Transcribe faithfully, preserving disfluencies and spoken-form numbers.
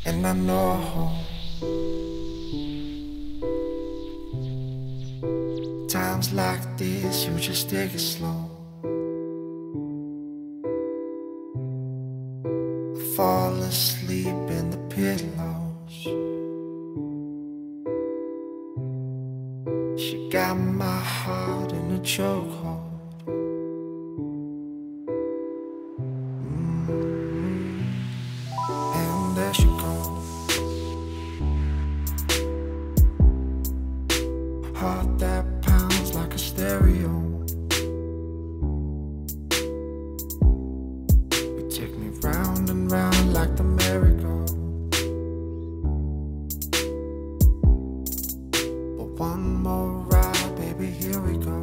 And I know times like this you just take it slow. I fall asleep in the pillows. She got my heart in a chokehold. And there she goes, heart that pounds like a stereo. You take me round and round like the merry-go. But one more ride, baby, here we go.